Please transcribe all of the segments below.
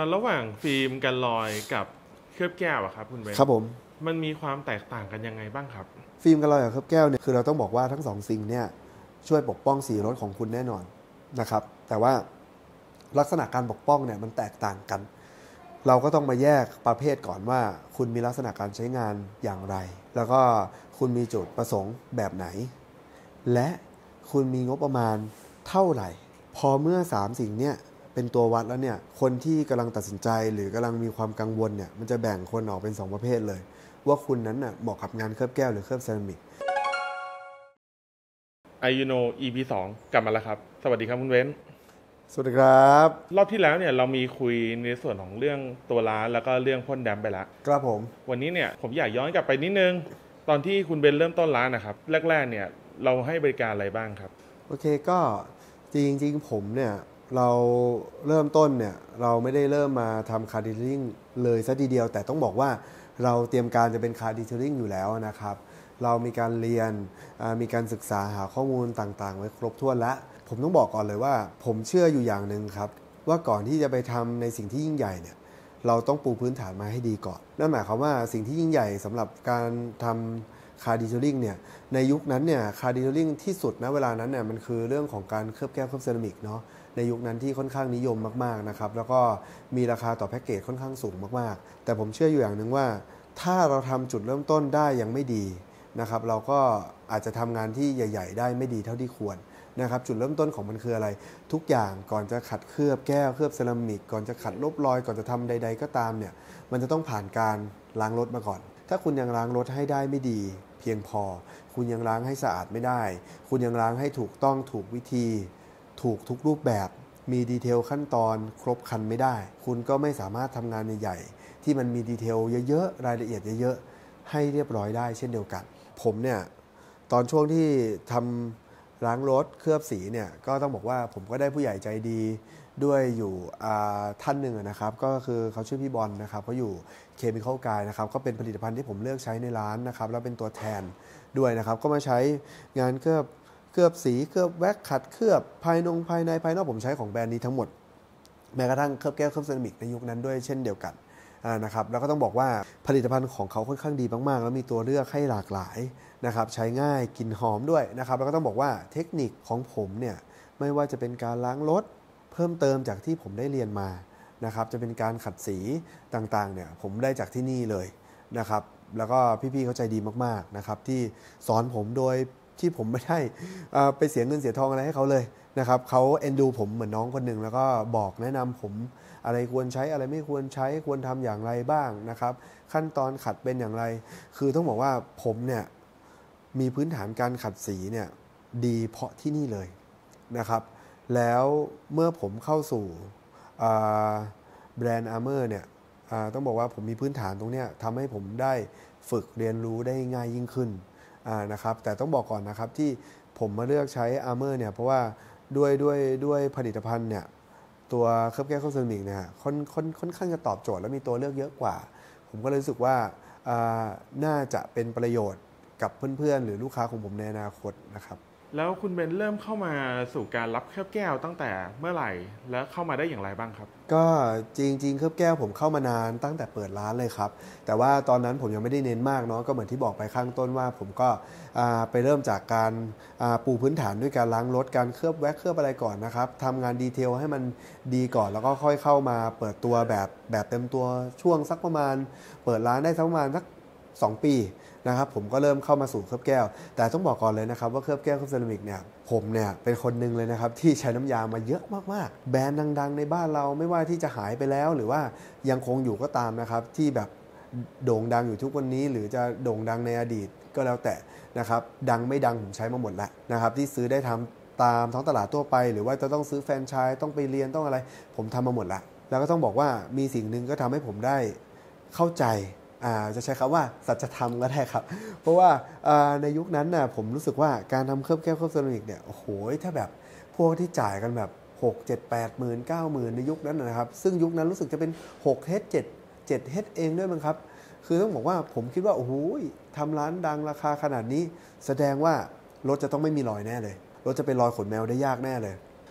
ระหว่างฟิล์มกันรอยกับเคลือบแก้วอะครับคุณเบนครับผมมันมีความแตกต่างกันยังไงบ้างครับฟิล์มกันรอยกับเคลือบแก้วเนี่ยคือเราต้องบอกว่าทั้งสองสิ่งเนี่ยช่วยปกป้องสีรถของคุณแน่นอนนะครับแต่ว่าลักษณะการปกป้องเนี่ยมันแตกต่างกันเราก็ต้องมาแยกประเภทก่อนว่าคุณมีลักษณะการใช้งานอย่างไรแล้วก็คุณมีจุดประสงค์แบบไหนและคุณมีงบประมาณเท่าไหร่พอเมื่อ3สิ่งเนี่ยเป็นตัววัดแล้วเนี่ยคนที่กำลังตัดสินใจหรือกำลังมีความกังวลเนี่ยมันจะแบ่งคนออกเป็น2ประเภทเลยว่าคุณนั้นน่ะเหมาะกับงานเคลือบแก้วหรือเคลือบเซรามิก iUno EP2 กลับมาแล้วครับสวัสดีครับคุณเบนสวัสดีครับรอบที่แล้วเนี่ยเรามีคุยในส่วนของเรื่องตัวร้านแล้วก็เรื่องพ่นดำไปแล้วครับผมวันนี้เนี่ยผมอยากย้อนกลับไปนิดนึงตอนที่คุณเบนเริ่มต้นร้านนะครับแรกๆเนี่ยเราให้บริการอะไรบ้างครับโอเคก็จริงๆผมเนี่ยเราเริ่มต้นเนี่ยเราไม่ได้เริ่มมาทำคาร์ดิเทลลิ่งเลยซะทีเดียวแต่ต้องบอกว่าเราเตรียมการจะเป็นคาร์ดิเทลลิ่งอยู่แล้วนะครับเรามีการเรียนมีการศึกษาหาข้อมูลต่างๆไว้ครบถ้วนแล้วผมต้องบอกก่อนเลยว่าผมเชื่ออยู่อย่างหนึ่งครับว่าก่อนที่จะไปทำในสิ่งที่ยิ่งใหญ่เนี่ยเราต้องปูพื้นฐานมาให้ดีก่อนนั่นหมายความว่าสิ่งที่ยิ่งใหญ่สำหรับการทำคาร์ดิเทลลิ่งเนี่ยในยุคนั้นเนี่ยคาร์ดิเทลลิ่งที่สุดนะเวลานั้นเนี่ยมันคือเรื่องของการเคลือบแก้วเคลือบเซรามิกเนาะในยุคนั้นที่ค่อนข้างนิยมมากๆนะครับแล้วก็มีราคาต่อแพ็กเกจค่อนข้างสูงมากๆแต่ผมเชื่ออยู่อย่างหนึ่งว่าถ้าเราทำจุดเริ่มต้นได้ยังไม่ดีนะครับเราก็อาจจะทำงานที่ใหญ่ๆได้ไม่ดีเท่าที่ควรนะครับจุดเริ่มต้นของมันคืออะไรทุกอย่างก่อนจะขัดเคลือบแก้วเคลือบเซรามิกก่อนจะขัดลบรอยก่อนจะทำใดๆก็ตามเนี่ยมันจะต้องผ่านการล้างรถมาก่อนถ้าคุณยังล้างรถให้ได้ไม่ดีเพียงพอคุณยังล้างให้สะอาดไม่ได้คุณยังล้างให้ถูกต้องถูกวิธีถูกทุกรูปแบบมีดีเทลขั้นตอนครบครันไม่ได้คุณก็ไม่สามารถทำงานใหญ่ๆที่มันมีดีเทลเยอะๆรายละเอียดเยอะๆให้เรียบร้อยได้เช่นเดียวกันผมเนี่ยตอนช่วงที่ทำล้างรถเคลือบสีเนี่ยก็ต้องบอกว่าผมก็ได้ผู้ใหญ่ใจดีด้วยอยู่ท่านหนึ่งนะครับก็คือเขาชื่อพี่บอลนะครับเขาอยู่เคมีคอลกายนะครับก็เป็นผลิตภัณฑ์ที่ผมเลือกใช้ในร้านนะครับแล้วเป็นตัวแทนด้วยนะครับก็มาใช้งานเคลือบสีเคลือบแว็กขัดเคลือบภายในภายนอกผมใช้ของแบรนด์นี้ทั้งหมดแม้กระทั่งเคลือบแก้วเคลือบเซรามิกในยุคนั้นด้วยเช่นเดียวกันนะครับแล้วก็ต้องบอกว่าผลิตภัณฑ์ของเขาค่อนข้างดีมากๆแล้วมีตัวเลือกให้หลากหลายนะครับใช้ง่ายกลิ่นหอมด้วยนะครับแล้วก็ต้องบอกว่าเทคนิคของผมเนี่ยไม่ว่าจะเป็นการล้างรถเพิ่มเติมจากที่ผมได้เรียนมานะครับจะเป็นการขัดสีต่างๆเนี่ยผมได้จากที่นี่เลยนะครับแล้วก็พี่ๆเขาใจดีมากๆนะครับที่สอนผมโดยที่ผมไม่ได้ไปเสียเงินเสียทองอะไรให้เขาเลยนะครับเขาเอ็นดูผมเหมือนน้องคนหนึ่งแล้วก็บอกแนะนำผมอะไรควรใช้อะไรไม่ควรใช้ควรทำอย่างไรบ้างนะครับขั้นตอนขัดเป็นอย่างไรคือต้องบอกว่าผมเนี่ยมีพื้นฐานการขัดสีเนี่ยดีเพราะที่นี่เลยนะครับแล้วเมื่อผมเข้าสู่แบรนด์อาร์เมอร์เนี่ยต้องบอกว่าผมมีพื้นฐานตรงเนี้ยทำให้ผมได้ฝึกเรียนรู้ได้ง่ายยิ่งขึ้นนะครับแต่ต้องบอกก่อนนะครับที่ผมมาเลือกใช้อาร์เมอร์เนี่ยเพราะว่าด้วยผลิตภัณฑ์เนี่ยตัวเคลือบแก้วเคลือบเซรามิกเนี่ยค่อนข้างจะตอบโจทย์และมีตัวเลือกเยอะกว่าผมก็เลยรู้สึกว่าน่าจะเป็นประโยชน์กับเพื่อนๆหรือลูกค้าของผมในอนาคตนะครับแล้วคุณเบนเริ่มเข้ามาสู่การรับเคลือบแก้วตั้งแต่เมื่อไหร่และเข้ามาได้อย่างไรบ้างครับก็จริงๆเคลือบแก้วผมเข้ามานานตั้งแต่เปิดร้านเลยครับแต่ว่าตอนนั้นผมยังไม่ได้เน้นมากเนาะก็เหมือนที่บอกไปข้างต้นว่าผมก็ไปเริ่มจากการปูพื้นฐานด้วยการล้างรถการเคลือบแว็กเคลือบอะไรก่อนนะครับทำงานดีเทลให้มันดีก่อนแล้วก็ค่อยเข้ามาเปิดตัวแบบเต็มตัวช่วงสักประมาณเปิดร้านได้สักประมาณสัก2 ปีนะครับผมก็เริ่มเข้ามาสู่เคลือบแก้วแต่ต้องบอกก่อนเลยนะครับว่าเคลือบแก้วเคลือบเซรามิกเนี่ยผมเนี่ยเป็นคนหนึ่งเลยนะครับที่ใช้น้ำยามาเยอะมากๆแบรนด์ดังๆในบ้านเราไม่ว่าที่จะหายไปแล้วหรือว่ายังคงอยู่ก็ตามนะครับที่แบบโด่งดังอยู่ทุกวันนี้หรือจะโด่งดังในอดีตก็แล้วแต่นะครับดังไม่ดังผมใช้มาหมดแล้วนะครับที่ซื้อได้ทำตามท้องตลาดทั่วไปหรือว่าจะต้องซื้อแฟรนไชส์ต้องไปเรียนต้องอะไรผมทำมาหมดแล้วก็ต้องบอกว่ามีสิ่งหนึ่งก็ทำให้ผมได้เข้าใจจะใช้คำว่าสัจธรรมก็ได้ครับเพราะว่าในยุคนั้นน่ะผมรู้สึกว่าการทำเคลือบแก้วเคลือบเซรามิกเนี่ยโอ้โหถ้าแบบพวกที่จ่ายกันแบบ6 7 8 หมื่น9 หมื่นในยุคนั้นนะครับซึ่งยุคนั้นรู้สึกจะเป็น6 เฮด7 เฮดเองด้วยมั้งครับคือต้องบอกว่าผมคิดว่าโอ้โหทำร้านดังราคาขนาดนี้แสดงว่ารถจะต้องไม่มีรอยแน่เลยรถจะเป็นรอยขนแมวได้ยากแน่เลย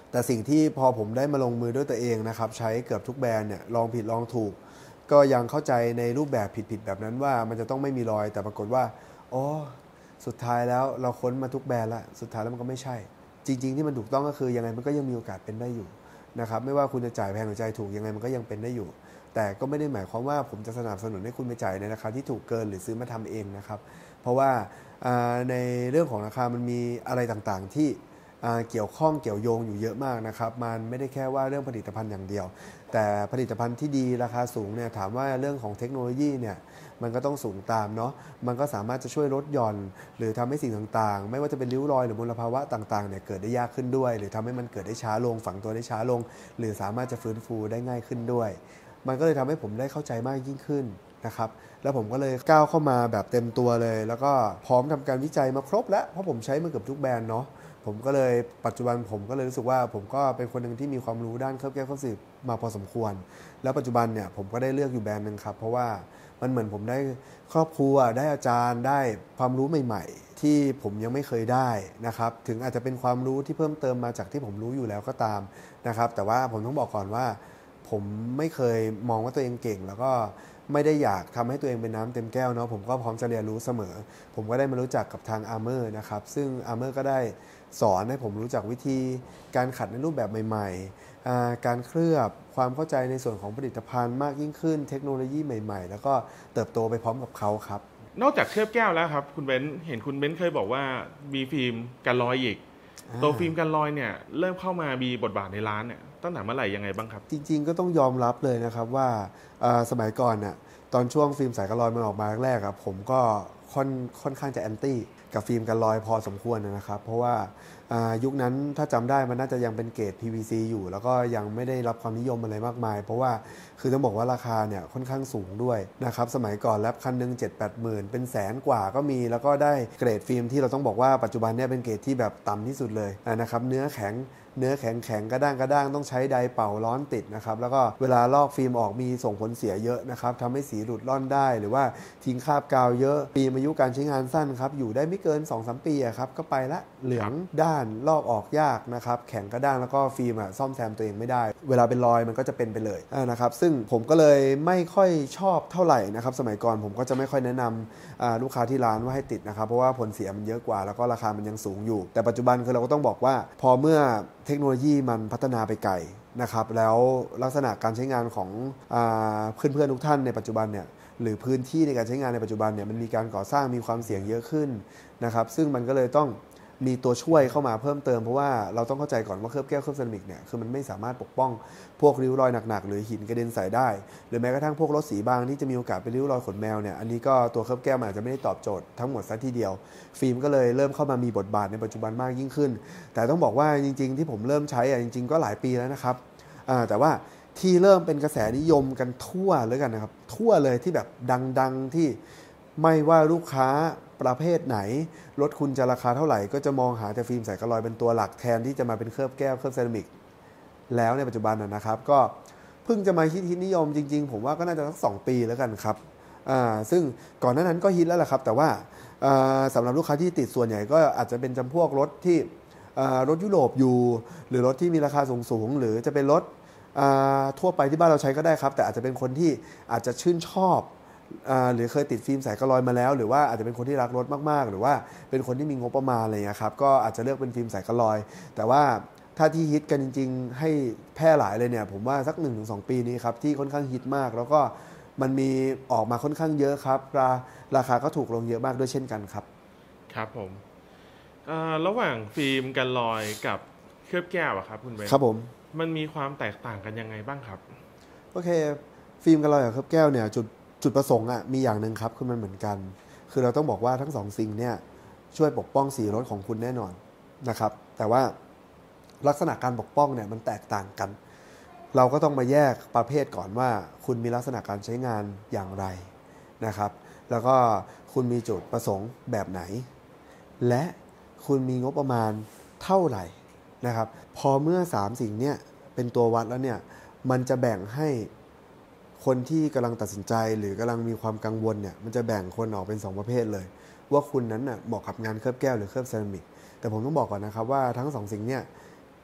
แต่สิ่งที่พอผมได้มาลงมือด้วยตัวเองนะครับใช้เกือบทุกแบรนด์เนี่ยลองผิดลองถูกก็ยังเข้าใจในรูปแบบผิดๆแบบนั้นว่ามันจะต้องไม่มีรอยแต่ปรากฏว่าอ๋อสุดท้ายแล้วเราค้นมาทุกแบรนด์แล้วสุดท้ายแล้วมันก็ไม่ใช่จริงๆที่มันถูกต้องก็คือยังไงมันก็ยังมีโอกาสเป็นได้อยู่นะครับไม่ว่าคุณจะจ่ายแพงหรือจ่ายถูกยังไงมันก็ยังเป็นได้อยู่แต่ก็ไม่ได้หมายความว่าผมจะสนับสนุนให้คุณไปจ่ายในราคาที่ถูกเกินหรือซื้อมาทำเองนะครับเพราะว่าในเรื่องของราคามันมีอะไรต่างๆที่เกี่ยวข้องเกี่ยวโยงอยู่เยอะมากนะครับมันไม่ได้แค่ว่าเรื่องผลิตภัณฑ์อย่างเดียวแต่ผลิตภัณฑ์ที่ดีราคาสูงเนี่ยถามว่าเรื่องของเทคโนโลยีเนี่ยมันก็ต้องสูงตามเนาะมันก็สามารถจะช่วยลดหย่อนหรือทำให้สิ่งต่างๆไม่ว่าจะเป็นริ้วรอยหรือมลภาวะต่างๆเนี่ยเกิดได้ยากขึ้นด้วยหรือทำให้มันเกิดได้ช้าลงฝังตัวได้ช้าลงหรือสามารถจะฟื้นฟูได้ง่ายขึ้นด้วยมันก็เลยทำให้ผมได้เข้าใจมากยิ่งขึ้นนะครับแล้วผมก็เลยก้าวเข้ามาแบบเต็มตัวเลยแล้วก็พร้อมทำการวิจัยมาครบแล้วเพราะผมใช้มาเกือบทุกแบรนด์เนาะผมก็เลยปัจจุบันผมก็เลยรู้สึกว่าผมก็เป็นคนหนึ่งที่มีความรู้ด้านเคลือบแก้วเคลือบสีมาพอสมควรแล้วปัจจุบันเนี่ยผมก็ได้เลือกอยู่แบรนด์นึงครับเพราะว่ามันเหมือนผมได้ครอบครัวได้อาจารย์ได้ความรู้ใหม่ๆที่ผมยังไม่เคยได้นะครับถึงอาจจะเป็นความรู้ที่เพิ่มเติมมาจากที่ผมรู้อยู่แล้วก็ตามนะครับแต่ว่าผมต้องบอกก่อนว่าผมไม่เคยมองว่าตัวเองเก่งแล้วก็ไม่ได้อยากทำให้ตัวเองเป็นน้ำเต็มแก้วเนาะผมก็พร้อมจะเรียนรู้เสมอผมก็ได้มารู้จักกับทาง Armor นะครับซึ่ง Armor ก็ได้สอนให้ผมรู้จักวิธีการขัดในรูปแบบใหม่ๆการเคลือบความเข้าใจในส่วนของผลิตภัณฑ์มากยิ่งขึ้นเทคโนโลยีใหม่ๆแล้วก็เติบโตไปพร้อมกับเขาครับนอกจากเคลือบแก้วแล้วครับคุณเบนซ์เห็นคุณเบนซ์เคยบอกว่ามีฟิล์มกันรอยอีกตัวฟิล์มกันรอยเนี่ยเริ่มเข้ามามีบทบาทในร้านเนี่ยตั้งแต่เมื่อไหร่ยังไงบ้างครับจริงๆก็ต้องยอมรับเลยนะครับว่าสมัยก่อนน่ะตอนช่วงฟิล์มสายกันรอยมันออกมาแรกๆผมก็ค่อนข้างจะแอนตี้กับฟิล์มกันรอยพอสมควรนะครับเพราะว่ายุคนั้นถ้าจำได้มันน่าจะยังเป็นเกรด PVC อยู่แล้วก็ยังไม่ได้รับความนิยมอะไรมากมายเพราะว่าคือต้องบอกว่าราคาเนี่ยค่อนข้างสูงด้วยนะครับสมัยก่อนแลบคันหนึ่ง 7-8 หมื่นเป็นแสนกว่าก็มีแล้วก็ได้เกรดฟิล์มที่เราต้องบอกว่าปัจจุบันเนี่ยเป็นเกรดที่แบบต่ำที่สุดเลยนะครับเนื้อแข็งกระด้างต้องใช้ไดร์เป่าร้อนติดนะครับแล้วก็เวลาลอกฟิล์มออกมีส่งผลเสียเยอะนะครับทำให้สีหลุดร่อนได้หรือว่าทิ้งคราบกาวเยอะฟิล์มอายุการใช้งานสั้นครับอยู่ได้ไม่เกิน 2-3 ปีครับก็ไปละเหลืองด้านลอกออกยากนะครับแข็งกระด้างแล้วก็ฟิล์มซ่อมแซมตัวเองไม่ได้เวลาเป็นรอยมันก็จะเป็นไปเลยนะครับซึ่งผมก็เลยไม่ค่อยชอบเท่าไหร่นะครับสมัยก่อนผมก็จะไม่ค่อยแนะนำลูกค้าที่ร้านว่าให้ติดนะครับเพราะว่าผลเสียมันเยอะกว่าแล้วก็ราคามันยังสูงอยู่แต่ปัจจุบันคือเราก็ต้องบอกว่าพอเมื่อเทคโนโลยีมันพัฒนาไปไกลนะครับแล้วลักษณะการใช้งานของเพื่อนๆทุกท่านในปัจจุบันเนี่ยหรือพื้นที่ในการใช้งานในปัจจุบันเนี่ยมันมีการก่อสร้างมีความเสี่ยงเยอะขึ้นนะครับซึ่งมันก็เลยต้องมีตัวช่วยเข้ามาเพิ่มเติมเพราะว่าเราต้องเข้าใจก่อนว่าเคลือบแก้วเคลือบเซรามิกเนี่ยคือมันไม่สามารถปกป้องพวกริ้วรอยหนักๆหรือหินกระเด็นใส่ได้หรือแม้กระทั่งพวกรถสีบางที่จะมีโอกาสเป็นริ้วรอยขนแมวเนี่ยอันนี้ก็ตัวเคลือบแก้วมันอาจจะไม่ได้ตอบโจทย์ทั้งหมดซะทีเดียวฟิล์มก็เลยเริ่มเข้ามามีบทบาทในปัจจุบันมากยิ่งขึ้นแต่ต้องบอกว่าจริงๆที่ผมเริ่มใช้จริงๆก็หลายปีแล้วนะครับแต่ว่าที่เริ่มเป็นกระแสนิยมกันทั่วเลยกันนะครับทั่วเลยที่แบบดังๆที่ไม่ว่าลูกค้าประเภทไหนรถคุณจะราคาเท่าไหร่ก็จะมองหาแต่ฟิล์มใสกันรอยเป็นตัวหลักแทนที่จะมาเป็นเคลือบแก้วเคลือบเซรามิกแล้วในปัจจุบันนะครับก็เพิ่งจะมาฮิตนิยมจริงๆผมว่าก็น่าจะสัก2 ปีแล้วกันครับซึ่งก่อนหน้านั้นก็ฮิตแล้วแหละครับแต่ว่าสำหรับลูกค้าที่ติดส่วนใหญ่ก็อาจจะเป็นจำพวกรถที่รถยุโรปอยู่หรือรถที่มีราคาสูงหรือจะเป็นรถทั่วไปที่บ้านเราใช้ก็ได้ครับแต่อาจจะเป็นคนที่อาจจะชื่นชอบหรือเคยติดฟิล์มสายกันรอยมาแล้วหรือว่าอาจจะเป็นคนที่รักรถมากๆหรือว่าเป็นคนที่มีงบประมาณอะไรอย่างเงี้ยครับก็อาจจะเลือกเป็นฟิล์มสายกันรอยแต่ว่าถ้าที่ฮิตกันจริงๆให้แพร่หลายเลยเนี่ยผมว่าสัก 1-2 ปีนี้ครับที่ค่อนข้างฮิตมากแล้วก็มันมีออกมาค่อนข้างเยอะครับราคาก็ถูกลงเยอะมากด้วยเช่นกันครับครับผมระหว่างฟิล์มกันรอยกับเคลือบแก้วอะครับคุณเบนซ์ครับผมมันมีความแตกต่างกันยังไงบ้างครับโอเคฟิล์มกันรอยกับเคลือบแก้วเนี่ยจุดประสงค์มีอย่างหนึ่งครับคือมันเหมือนกันคือเราต้องบอกว่าทั้งสองสิ่งเนี่ยช่วยปกป้องสีรถของคุณแน่นอนนะครับแต่ว่าลักษณะการปกป้องเนี่ยมันแตกต่างกันเราก็ต้องมาแยกประเภทก่อนว่าคุณมีลักษณะการใช้งานอย่างไรนะครับแล้วก็คุณมีจุดประสงค์แบบไหนและคุณมีงบประมาณเท่าไหร่นะครับพอเมื่อ3สิ่งเนี่ยเป็นตัววัดแล้วเนี่ยมันจะแบ่งให้คนที่กำลังตัดสินใจหรือกำลังมีความกังวลเนี่ยมันจะแบ่งคนออกเป็น2ประเภทเลยว่าคุณนั้นน่ะเหมาะกับงานเคลือบแก้วหรือเคลือบเซรามิกแต่ผมต้องบอกก่อนนะครับว่าทั้ง2สิ่งเนี่ย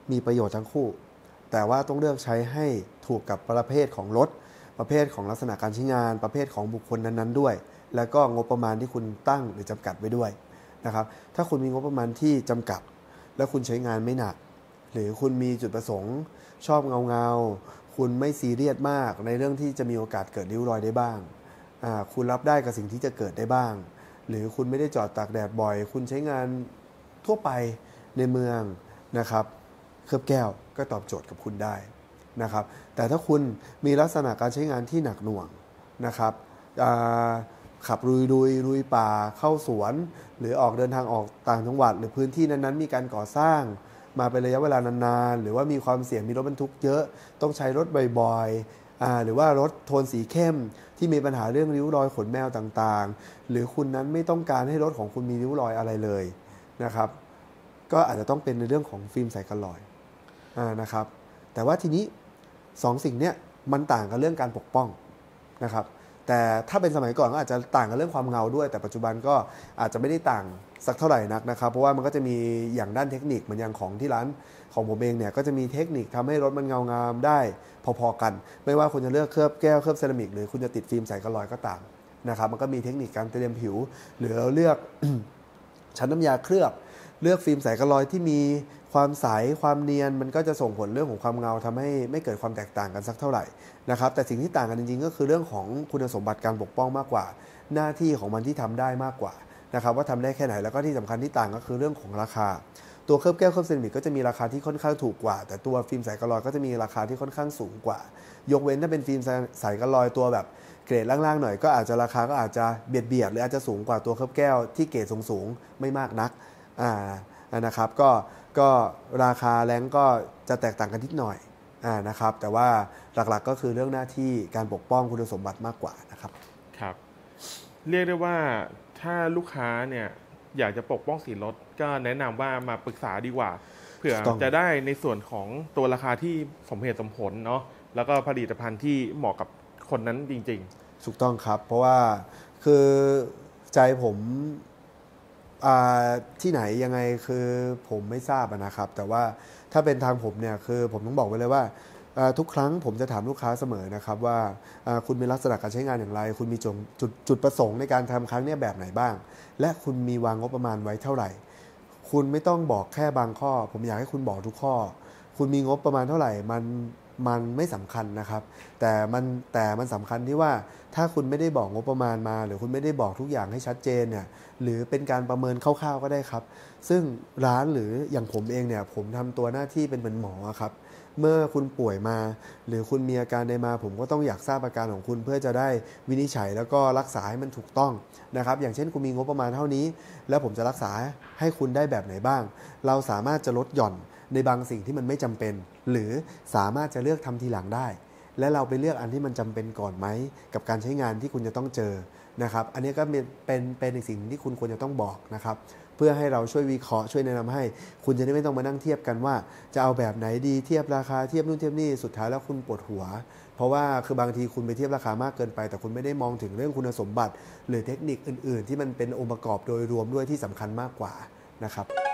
มีประโยชน์ทั้งคู่แต่ว่าต้องเลือกใช้ให้ถูกกับประเภทของรถประเภทของลักษณะการใช้งานประเภทของบุคคลนั้นๆด้วยแล้วก็งบประมาณที่คุณตั้งหรือจำกัดไว้ด้วยนะครับถ้าคุณมีงบประมาณที่จำกัดแล้วคุณใช้งานไม่หนักหรือคุณมีจุดประสงค์ชอบเงาคุณไม่ซีเรียสมากในเรื่องที่จะมีโอกาสเกิดริ้วรอยได้บ้างคุณรับได้กับสิ่งที่จะเกิดได้บ้างหรือคุณไม่ได้จอดตากแดดบ่อยคุณใช้งานทั่วไปในเมืองนะครับเคลือบแก้วก็ตอบโจทย์กับคุณได้นะครับแต่ถ้าคุณมีลักษณะการใช้งานที่หนักหน่วงนะครับขับลุยป่าเข้าสวนหรือออกเดินทางออกต่างจังหวัดหรือพื้นที่นั้นๆมีการก่อสร้างมาเป็นระยะเวลานานๆหรือว่ามีความเสี่ยงมีรถบรรทุกเยอะต้องใช้รถบ่อยๆหรือว่ารถโทนสีเข้มที่มีปัญหาเรื่องริ้วรอยขนแมวต่างๆหรือคุณนั้นไม่ต้องการให้รถของคุณมีริ้วรอยอะไรเลยนะครับก็อาจจะต้องเป็นในเรื่องของฟิล์มใสกันรอยนะครับแต่ว่าทีนี้2 สิ่งเนี้ยมันต่างกันเรื่องการปกป้องนะครับแต่ถ้าเป็นสมัยก่อนก็อาจจะต่างกันเรื่องความเงาด้วยแต่ปัจจุบันก็อาจจะไม่ได้ต่างสักเท่าไหร่นักนะครับเพราะว่ามันก็จะมีอย่างด้านเทคนิคเหมือนอย่างของที่ร้านของผมเองเนี่ยก็จะมีเทคนิคทำให้รถมันเงางามได้พอๆกันไม่ว่าคุณจะเลือกเคลือบแก้วเคลือบเซรามิกหรือคุณจะติดฟิล์มใสกันรอยก็ตามนะครับมันก็มีเทคนิคการเตรียมผิวหรือเลือก ชั้นน้ำยาเคลือบเลือกฟิล์มใสกันรอยที่มีความใสความเนียนมันก็จะส่งผลเรื่องของความเงาทำให้ไม่เกิดความแตกต่างกันสักเท่าไหร่นะครับแต่สิ่งที่ต่างกันจริงๆก็คือเรื่องของคุณสมบัติการปกป้องมากกว่าหน้าที่ของมันที่ทำได้มากกว่านะครับว่าทำได้แค่ไหนแล้วก็ที่สำคัญที่ต่างก็คือเรื่องของราคาตัวเคลือบแก้วเคลือบเซรามิกก็จะมีราคาที่ค่อนข้างถูกกว่าแต่ตัวฟิล์มใสกันรอยก็จะมีราคาที่ค่อนข้างสูงกว่ายกเว้นถ้าเป็นฟิล์มใสกันรอยตัวแบบเกรดล่างๆหน่อยก็อาจจะราคาก็อาจจะเบียดหรืออาจจะสูงกว่าตัวเคลือบแก้วที่เกรดสูงๆไม่มากนักนะครับก็ราคาแรงก็จะแตกต่างกันนิดหน่อยนะครับแต่ว่าหลักๆก็คือเรื่องหน้าที่การปกป้องคุณสมบัติมากกว่านะครับครับเรียกได้ว่าถ้าลูกค้าเนี่ยอยากจะปกป้องสีรถก็แนะนำว่ามาปรึกษาดีกว่าเผื่อจะได้ในส่วนของตัวราคาที่สมเหตุสมผลเนาะแล้วก็ผลิตภัณฑ์ที่เหมาะกับคนนั้นจริงๆถูกต้องครับเพราะว่าคือใจผมที่ไหนยังไงคือผมไม่ทราบนะครับแต่ว่าถ้าเป็นทางผมเนี่ยคือผมต้องบอกไว้เลยว่าทุกครั้งผมจะถามลูกค้าเสมอนะครับว่าคุณมีลักษณะการใช้งานอย่างไรคุณมีจุดประสงค์ในการทำครั้งนี้แบบไหนบ้างและคุณมีวางงบประมาณไว้เท่าไหร่คุณไม่ต้องบอกแค่บางข้อผมอยากให้คุณบอกทุกข้อคุณมีงบประมาณเท่าไหร่มันไม่สำคัญนะครับแต่มันสำคัญที่ว่าถ้าคุณไม่ได้บอกงบประมาณมาหรือคุณไม่ได้บอกทุกอย่างให้ชัดเจนเนี่ยหรือเป็นการประเมินคร่าวๆก็ได้ครับซึ่งร้านหรืออย่างผมเองเนี่ยผมทำตัวหน้าที่เป็นเหมือนหมอครับเมื่อคุณป่วยมาหรือคุณมีอาการใดมาผมก็ต้องอยากทราบอาการของคุณเพื่อจะได้วินิจฉัยแล้วก็รักษาให้มันถูกต้องนะครับอย่างเช่นคุณมีงบประมาณเท่านี้แล้วผมจะรักษาให้คุณได้แบบไหนบ้างเราสามารถจะลดหย่อนในบางสิ่งที่มันไม่จำเป็นหรือสามารถจะเลือกทำทีหลังได้และเราไปเลือกอันที่มันจำเป็นก่อนไหมกับการใช้งานที่คุณจะต้องเจอนะครับอันนี้ก็เป็นในสิ่งที่คุณควรจะต้องบอกนะครับเพื่อให้เราช่วยวิเคราะห์ช่วยแนะนำให้คุณจะได้ไม่ต้องมานั่งเทียบกันว่าจะเอาแบบไหนดีเทียบราคาเทียบนู่นเทียบนี่สุดท้ายแล้วคุณปวดหัวเพราะว่าคือบางทีคุณไปเทียบราคามากเกินไปแต่คุณไม่ได้มองถึงเรื่องคุณสมบัติหรือเทคนิคอื่นๆที่มันเป็นองค์ประกอบโดยรวมด้วยที่สำคัญมากกว่านะครับ